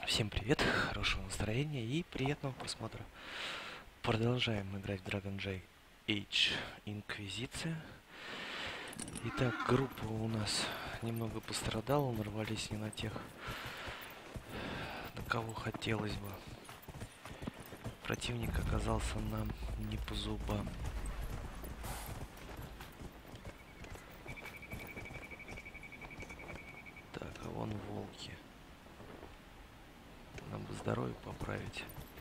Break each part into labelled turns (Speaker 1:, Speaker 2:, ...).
Speaker 1: Всем привет, хорошего настроения и приятного просмотра. Продолжаем играть в Dragon Age Инквизиция. Итак, группа у нас немного пострадала, нарвались не на тех, на кого хотелось бы. Противник оказался нам не по зубам. Так, а вон волки. Нам бы здоровье поправить.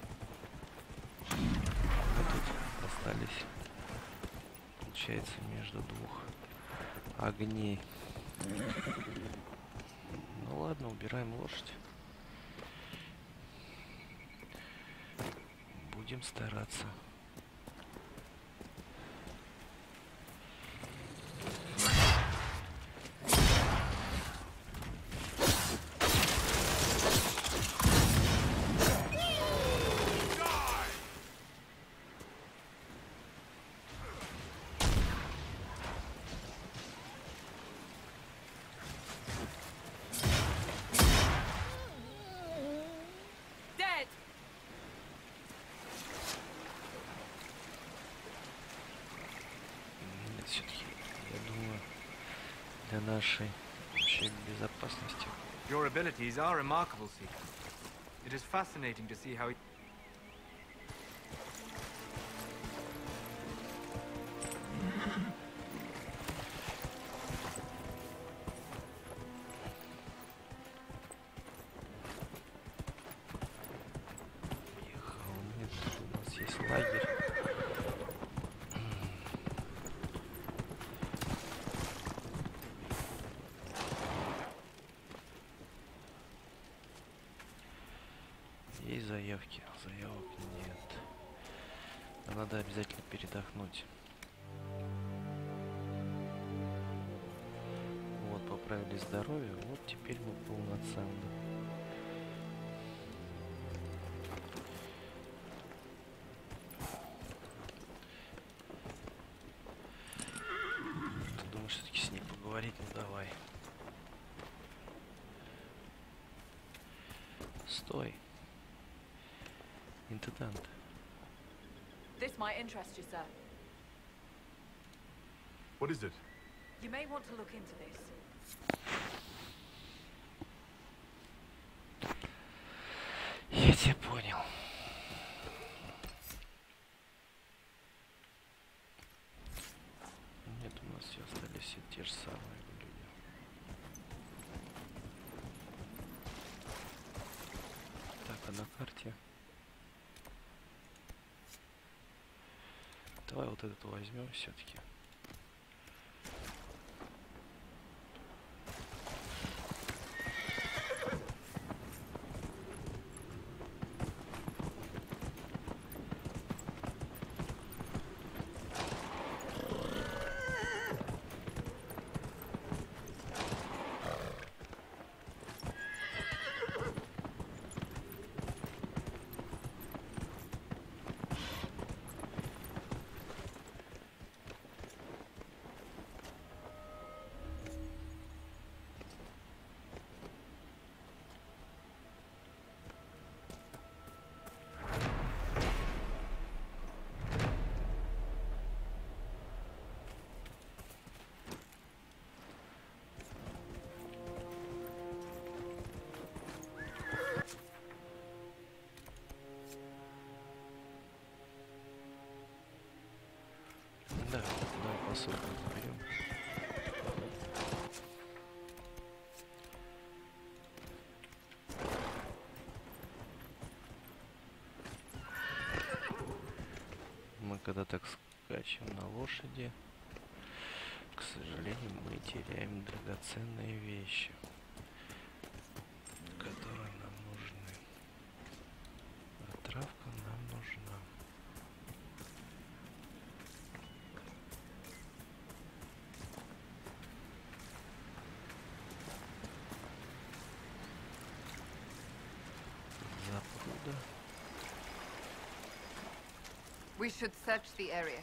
Speaker 1: Мы тут остались, получается, между двух огней. Ну ладно, убираем лошадь. Будем стараться. Все-таки, я думаю, для нашей общей безопасности.
Speaker 2: Your abilities are remarkable, Seeker. It is fascinating to see how
Speaker 1: Нет, у нас есть лагерь. Есть заявки? Заявок нет. Но надо обязательно передохнуть. Вот, поправили здоровье. Вот теперь мы полноценны. Ты думаешь, все-таки с ней поговорить? Ну давай. Стой. Интендант.
Speaker 3: This might interest you, sir.
Speaker 4: What is it?
Speaker 3: You may want to look into this.
Speaker 1: Я тебя понял. Нет, у нас все остались все те же самые люди. Так, а на карте? Давай вот этот возьмем все-таки. Да, давай посылку заберем. Мы когда так скачем на лошади, к сожалению, мы теряем драгоценные вещи, которые нам нужны. А травка нам нужна. Запруда.
Speaker 5: We should search the area.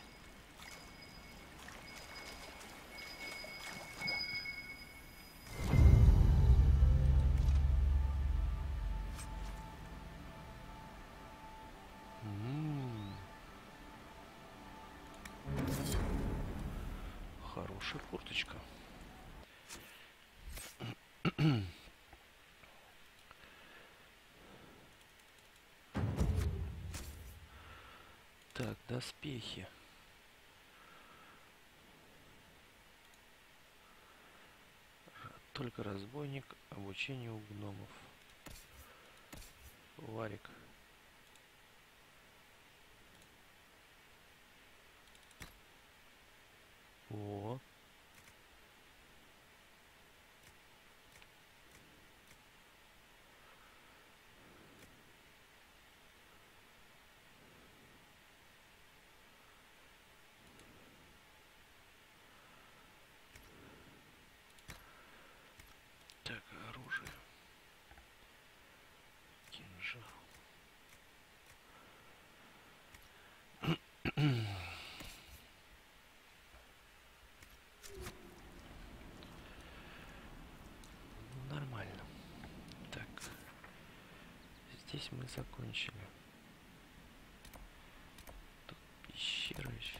Speaker 1: хорошая курточка. Так, доспехи. Только разбойник, обучение у гномов. Варик. О. Так, оружие. Кинжал. Нормально. Так. Здесь мы закончили. Тут пещера еще.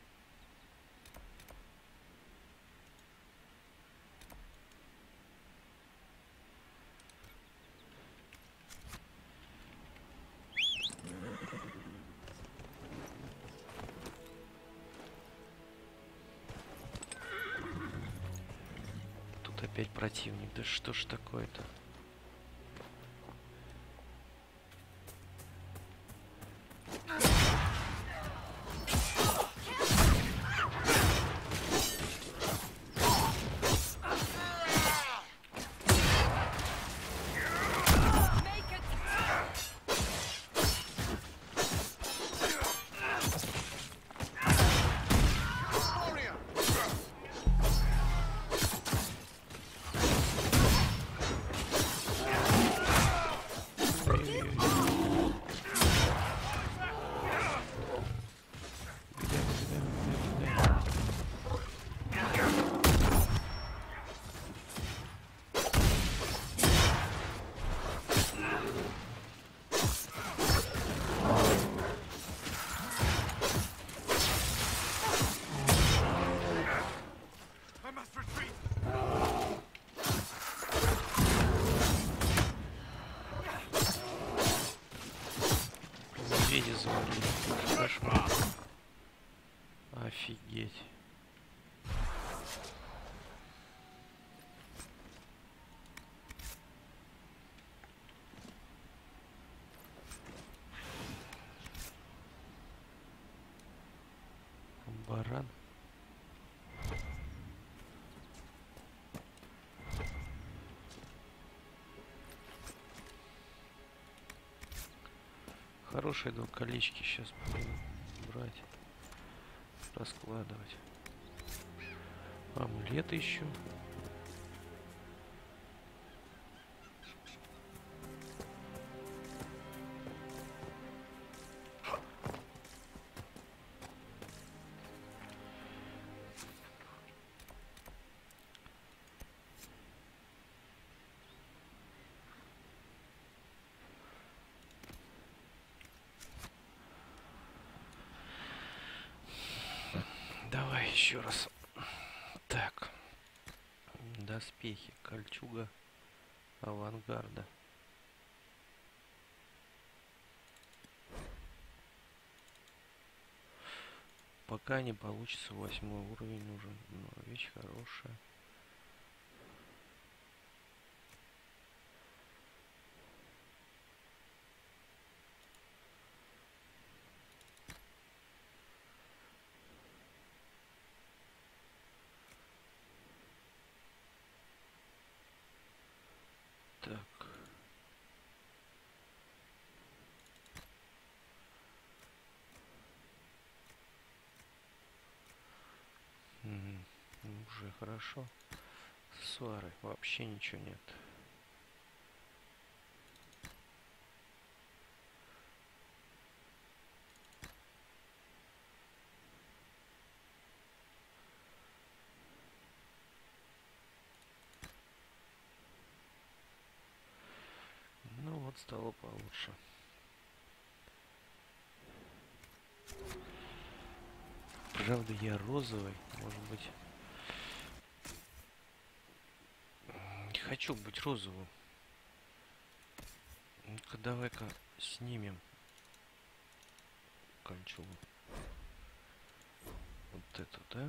Speaker 1: Тут опять противник. Да что ж такое-то?
Speaker 2: I must retreat.
Speaker 1: Медведи завалили. Кошмар. Офигеть. Баран. Хорошие двуколечки сейчас будем брать, раскладывать. Амулет еще. Давай еще раз. Так. Доспехи. Кольчуга авангарда. Пока не получится 8-й уровень нужен. Но вещь хорошая. Так. Уже хорошо. Свары. Вообще ничего нет. Ну вот стало получше. Правда, я розовый, может быть, хочу быть розовым. Ну-ка, давай-ка снимем кольчугу. Вот эту, да?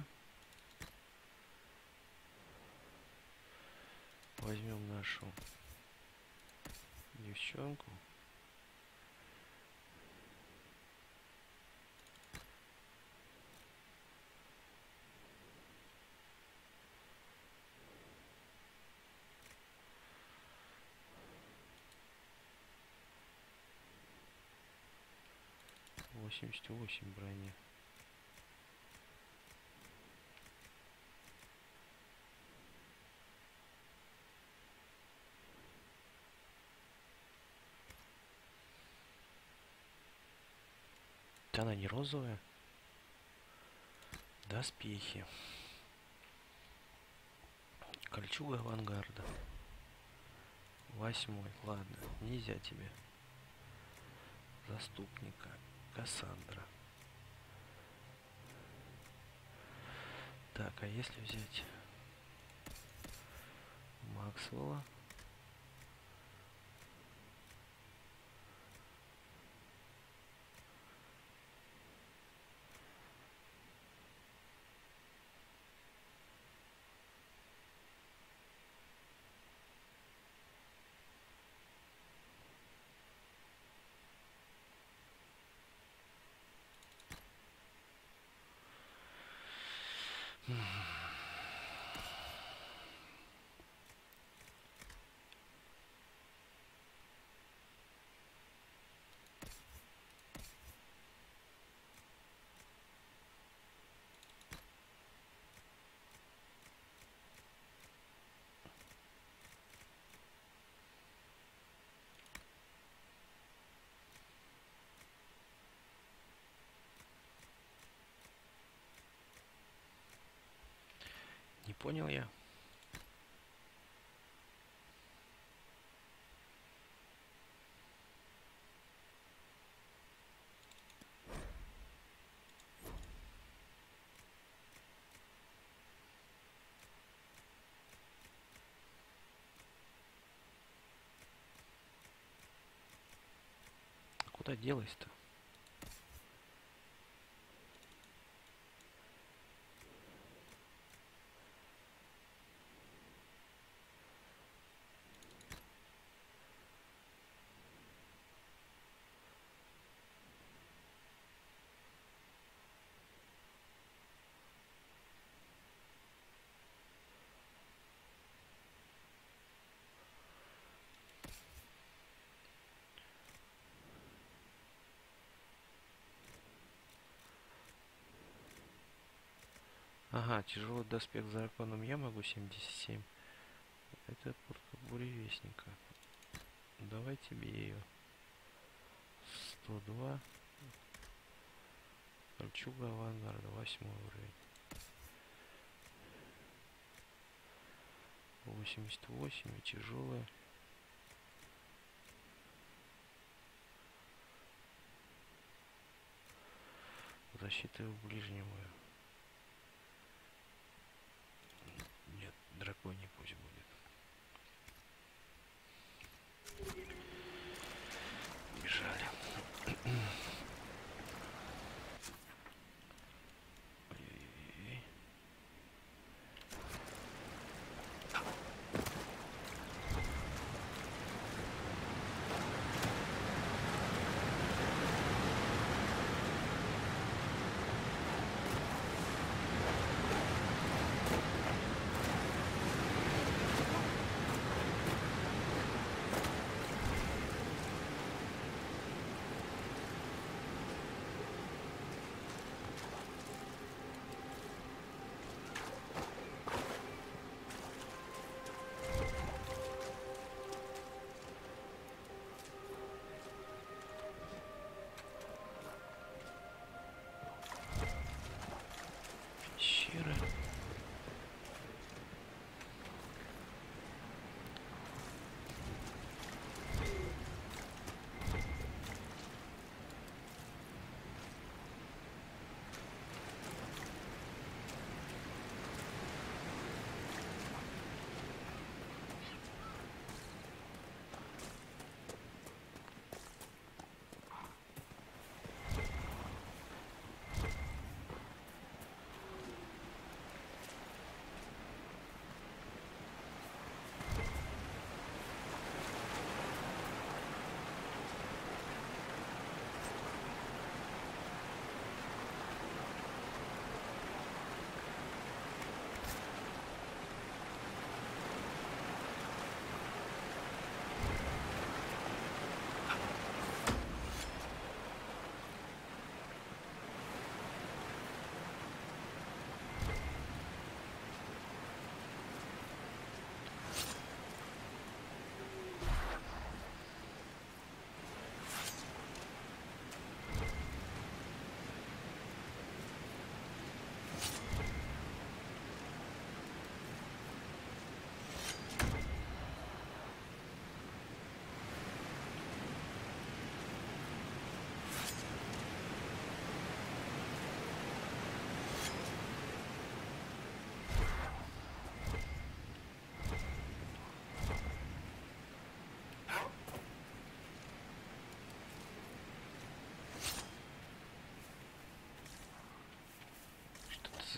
Speaker 1: Возьмем нашу девчонку. Восемьдесят 8 брони. Она не розовая. Доспехи. Кольчуга авангарда. 8. Ладно, нельзя тебе. Заступника. Кассандра. Так, а если взять Максвелла? Не понял я. А куда делась-то? Ага, тяжелый доспех с драконом я могу 77. Это куртка буревестника. Давай тебе ее. 102. Кольчуга авангарда, 8 уровень. 88 и тяжелая. Защита в ближнем бою. Нет, драконий пусть будет. Бежали. Ой-ой-ой.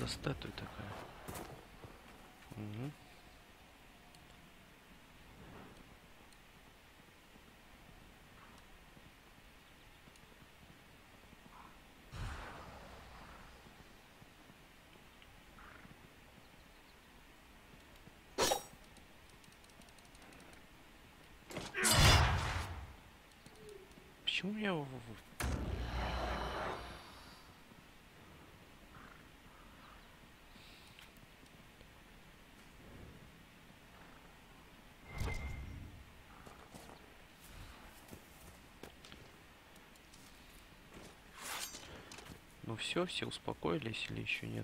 Speaker 1: статуя такая. Мгм. Почему я ну все успокоились или еще нет?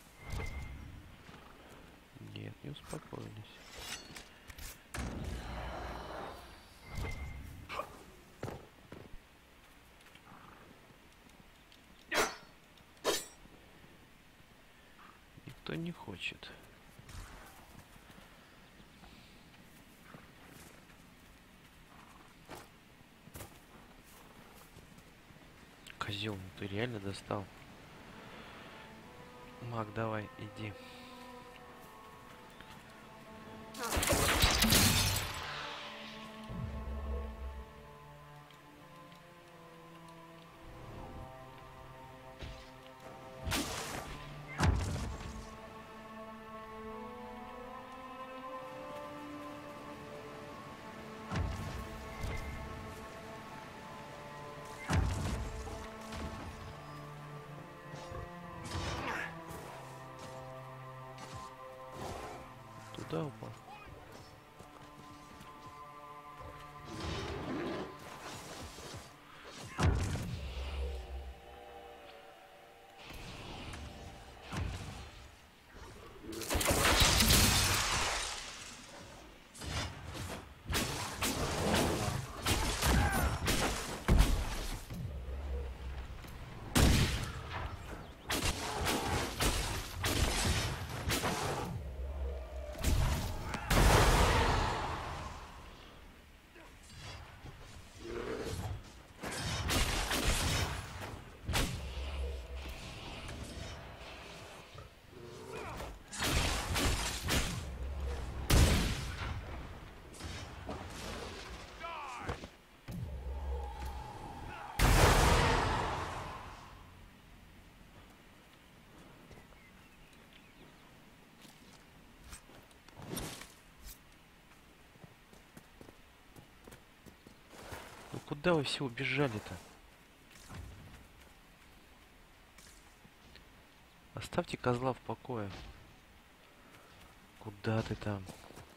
Speaker 1: Нет, не успокоились. Никто не хочет. Козел, ну ты реально достал. Маг, давай, иди. Туда упал. Ну куда вы все убежали-то? Оставьте козла в покое. Куда ты там?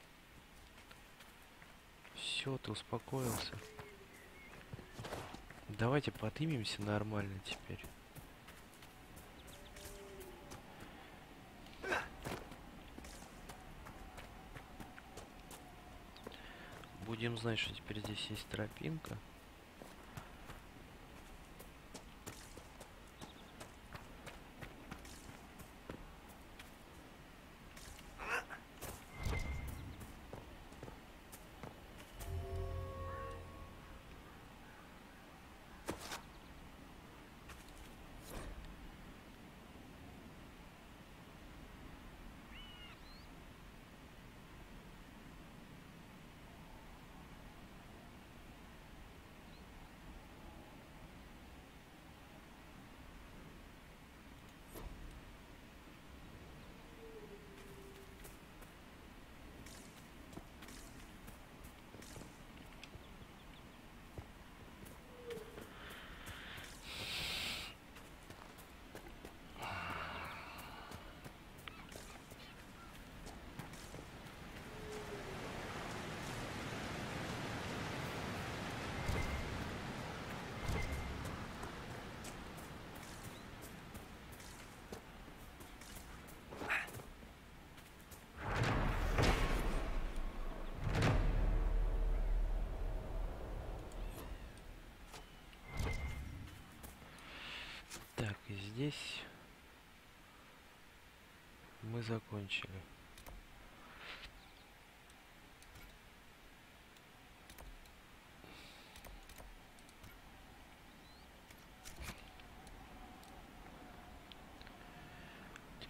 Speaker 1: Все, ты успокоился. Давайте поднимемся нормально теперь. Будем знать, что теперь здесь есть тропинка. Так, и здесь мы закончили.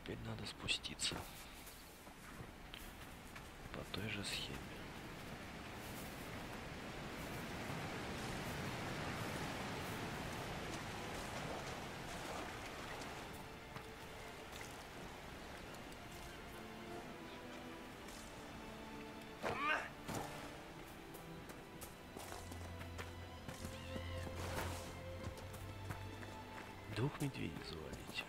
Speaker 1: теперь надо спуститься по той же схеме. Двух медведей завалить.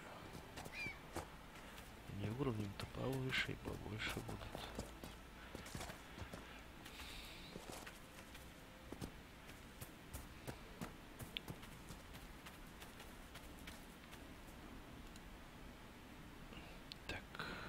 Speaker 1: Они уровнем-то повыше и побольше будут. Так.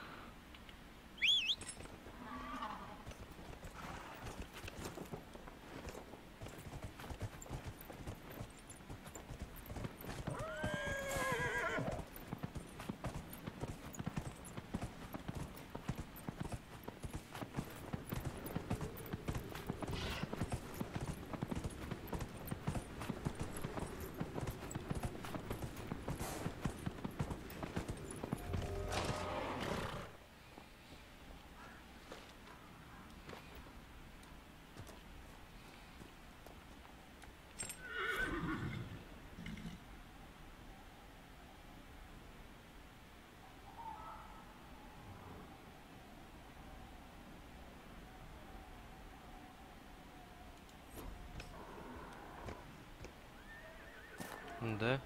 Speaker 1: Да.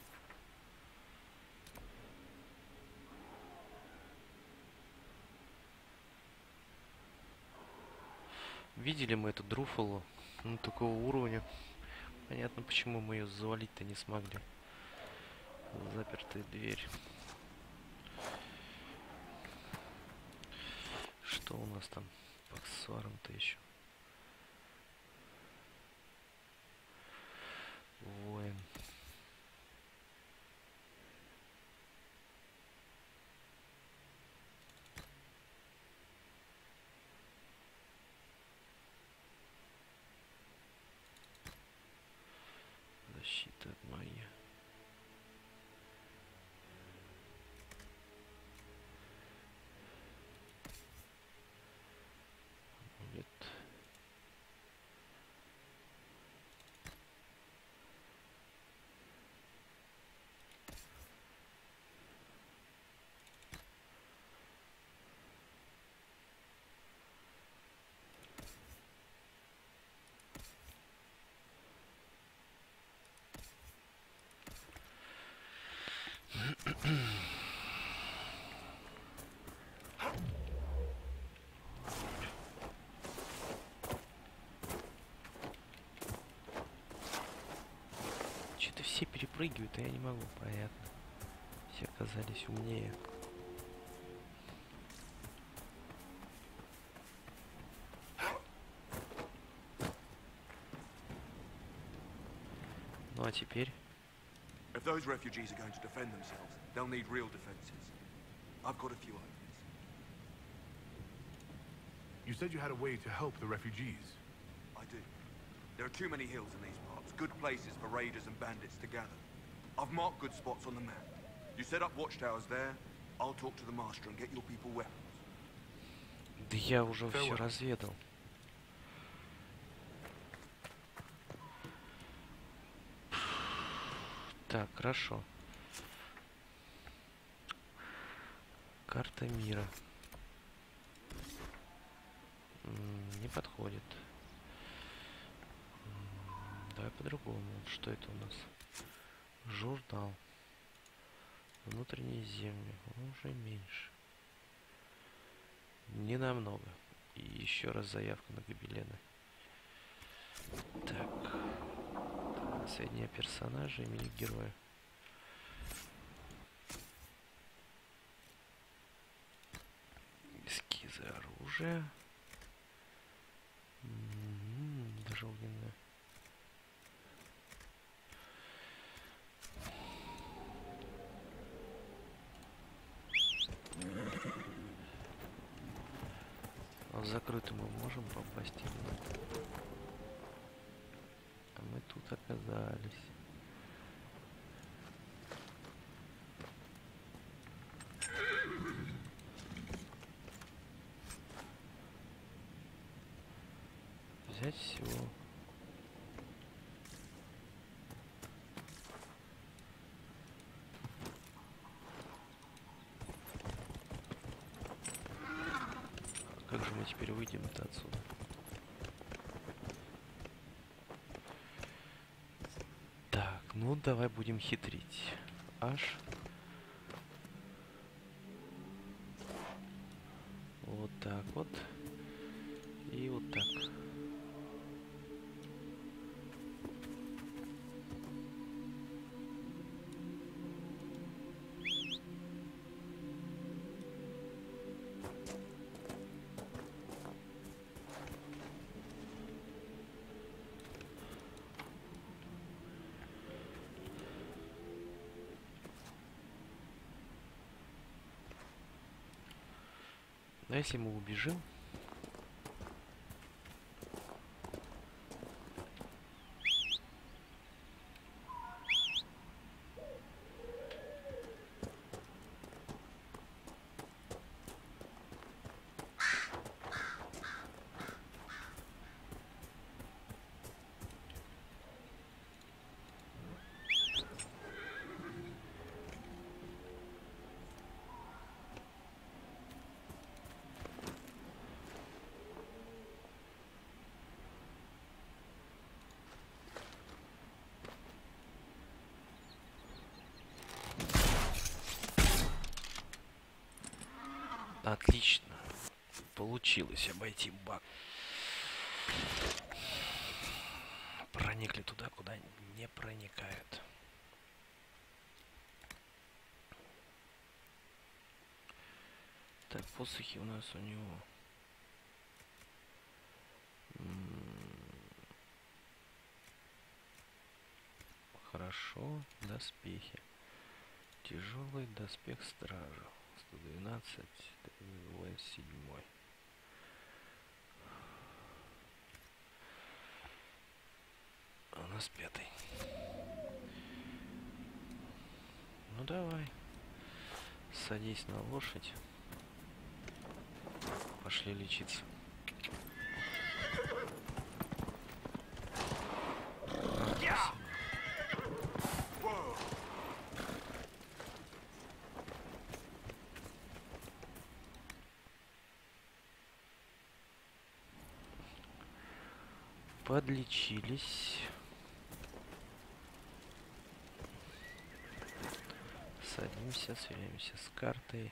Speaker 1: Видели мы эту Друфалу, ну, такого уровня. Понятно, почему мы ее завалить-то не смогли. Запертая дверь. Что у нас там по аксессуарам-то еще? Воин. Защита от магии. Амулет. Что-то все перепрыгивают, а я не могу, понятно. Все оказались умнее. Ну а теперь?
Speaker 4: If those refugees are going to defend themselves, they'll need real defenses. I've got a few ideas.
Speaker 6: You said you had a way to help the refugees.
Speaker 4: I do. There are too many hills in these parts, good places for raiders and bandits to gather. I've marked good spots on the map. You set up watchtowers there, I'll talk to the master and get your people weapons.
Speaker 1: Да я уже все разведал. Так, хорошо. Карта мира. Не подходит. Давай по-другому. Что это у нас? Журнал. Внутренние земли. Уже меньше. Не намного. И еще раз заявка на гобелены. Так. Сведения персонажа, имени героя. Эскизы оружия. Даже огненное. А в закрытый мы можем попасть именно. А мы тут оказались. взять всего. Как же мы теперь выйдем-то отсюда? Так, ну давай будем хитрить. Аж. Вот так вот. И вот так. А если мы убежим? Отлично. Получилось обойти баг. Проникли туда, куда не проникают. Так, посохи у нас у него. Хорошо, доспехи. Тяжелый доспех стража. 112, воин 7. А у нас 5. Ну давай. Садись на лошадь. Пошли лечиться. Подлечились. Садимся, сверяемся с картой.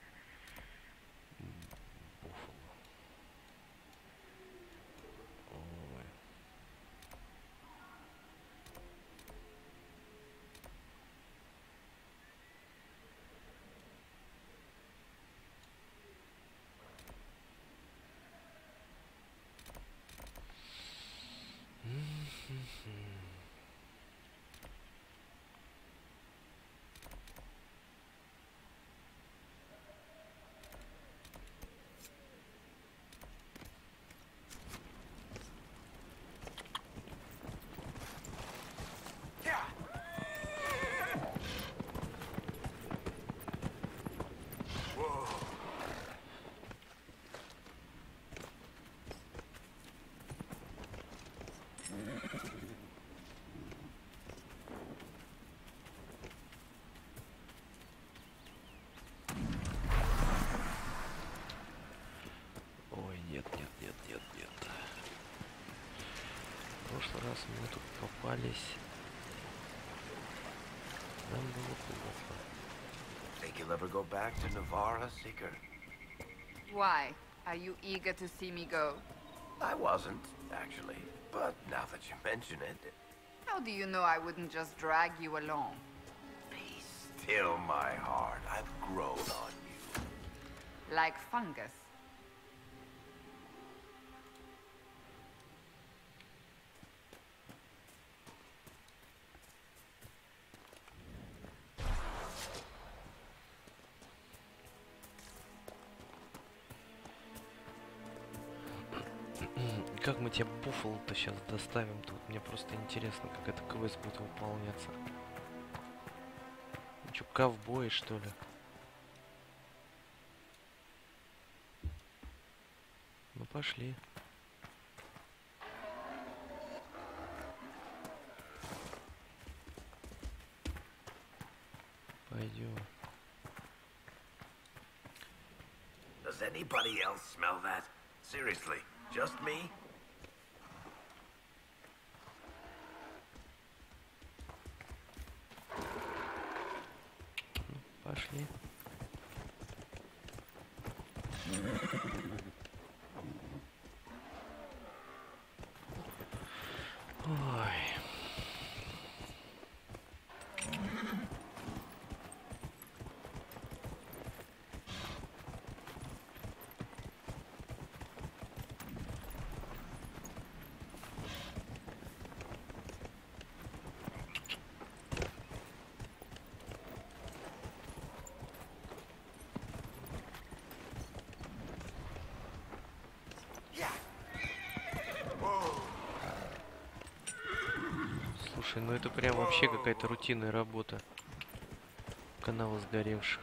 Speaker 1: Буффало. Ой. Ой, нет, нет, нет, нет, нет. В прошлый раз мы тут попались. Нам было плохо.
Speaker 7: Think you'll ever go back to Navarra, Seeker?
Speaker 5: Why? Are you eager to see me go?
Speaker 7: I wasn't, actually. But now that you mention it...
Speaker 5: How do you know I wouldn't just drag you along?
Speaker 7: Be still, my heart. I've grown on you.
Speaker 5: Like fungus.
Speaker 1: Как мы тебе Буффало-то сейчас доставим? Тут мне просто интересно, как этот квест будет выполняться. Чё, ковбои, что ли? Ну, пошли. пойдем.
Speaker 7: Does anybody else smell that? Seriously, just me?
Speaker 1: Пошли. Ой. Слушай, ну это прям вообще какая-то рутинная работа. Канала сгоревших.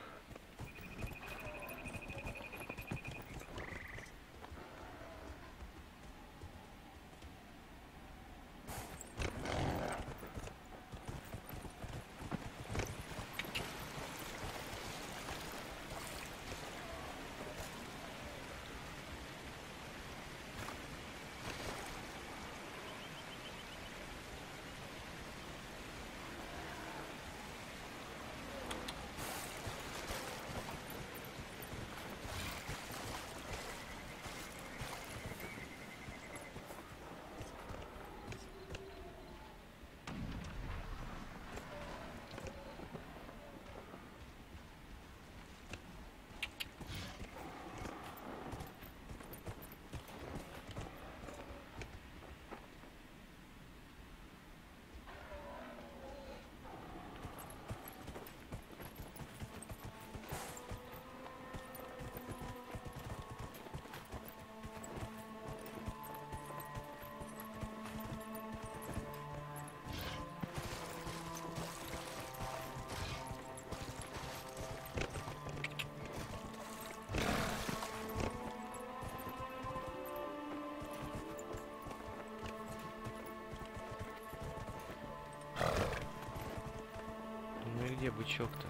Speaker 1: Ну и где бычок-то?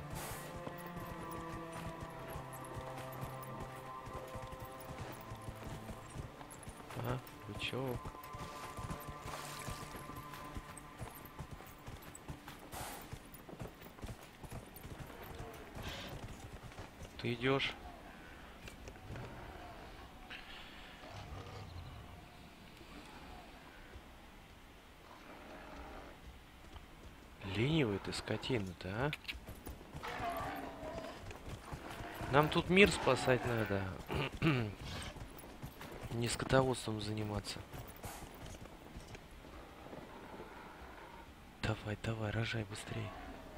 Speaker 1: А, бычок. Ты идешь? Ленивый ты скотина-то, а? Нам тут мир спасать надо. Не скотоводством заниматься. Давай, давай, рожай быстрее.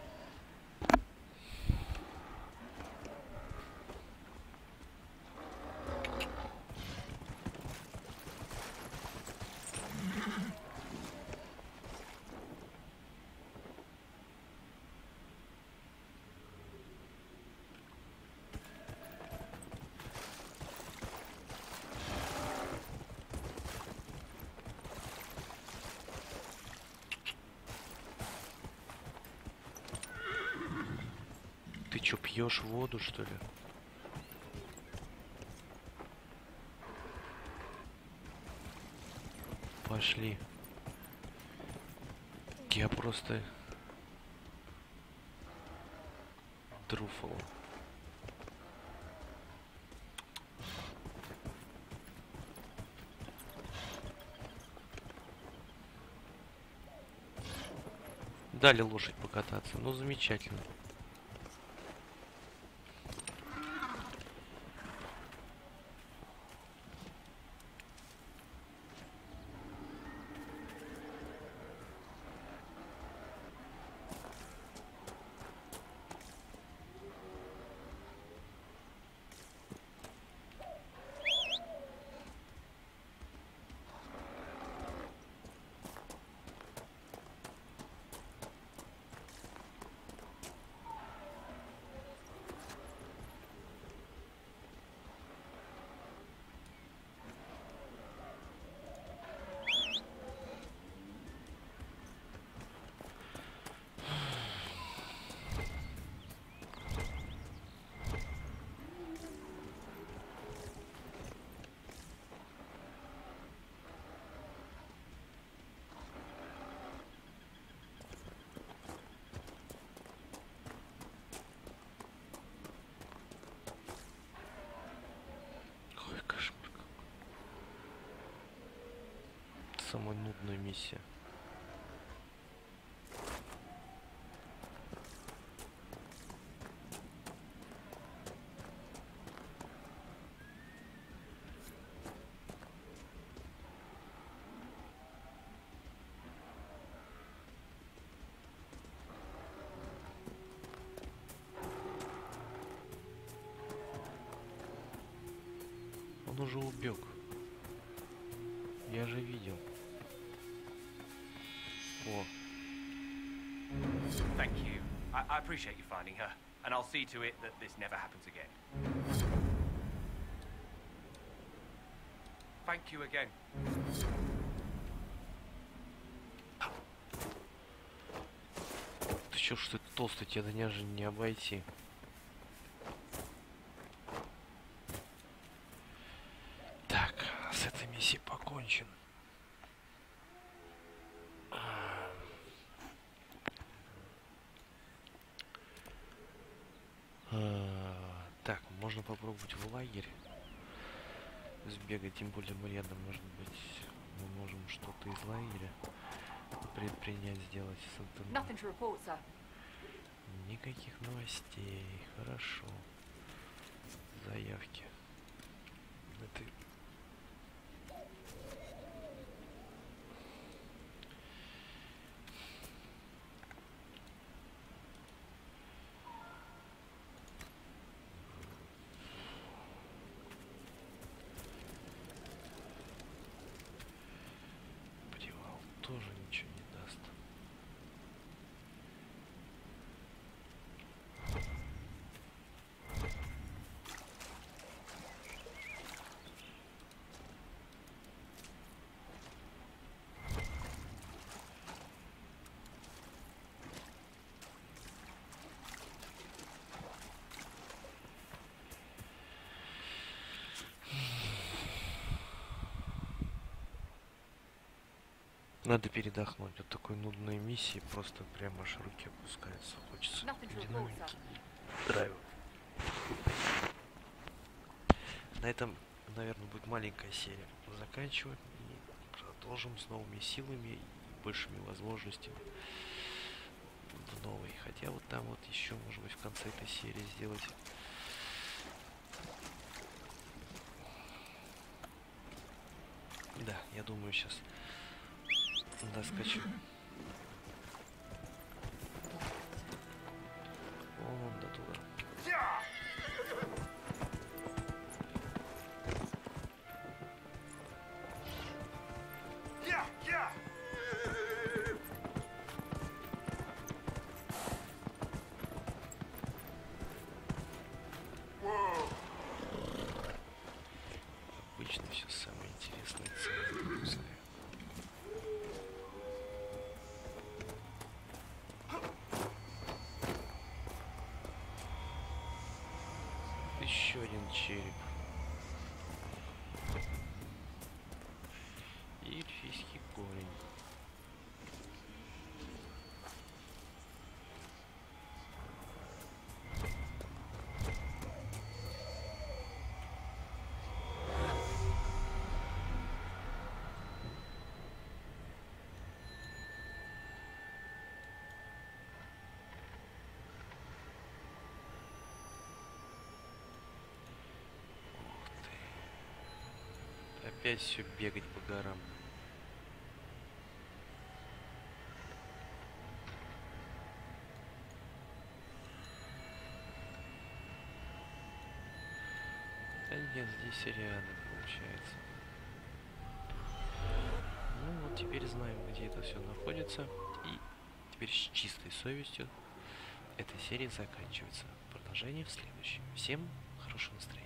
Speaker 1: Ты чё, пьешь воду, что ли? Пошли. Я просто... Труфл. Дали лошадь покататься. Ну, замечательно. самая нудная миссия. Он уже убег. Я же видел. О,
Speaker 8: Thank you. I appreciate you finding her, and I'll see to it that this never happens again. Thank you again.
Speaker 1: ты чё, что ты толстый, тебя даже не обойти. Так, с этой миссией покончен. Так, можно попробовать в лагерь сбегать, тем более мы рядом, может быть, мы можем что-то из лагеря предпринять, сделать с интернетом.
Speaker 3: Nothing to report, sir.
Speaker 1: Никаких новостей, хорошо. Заявки. Это... Привал тоже ничего не даст. Надо передохнуть от такой нудной миссии, просто прямо аж руки опускаются. Хочется
Speaker 3: Nothing to report,
Speaker 1: динамики
Speaker 3: sir.
Speaker 1: и драйва. На этом, наверное, будет маленькая серия. Заканчиваем и продолжим с новыми силами и большими возможностями в новой. Хотя вот там вот еще, может быть, в конце этой серии сделать. Да, я думаю, сейчас доскочу. Вон до туда. Обычно все самое интересное целое. Еще один череп. И эльфийский корень. Опять все бегать по горам. Да нет, здесь рядом получается. Ну вот теперь знаем, где это все находится. И теперь с чистой совестью эта серия заканчивается. Продолжение в следующем. Всем хорошего настроения.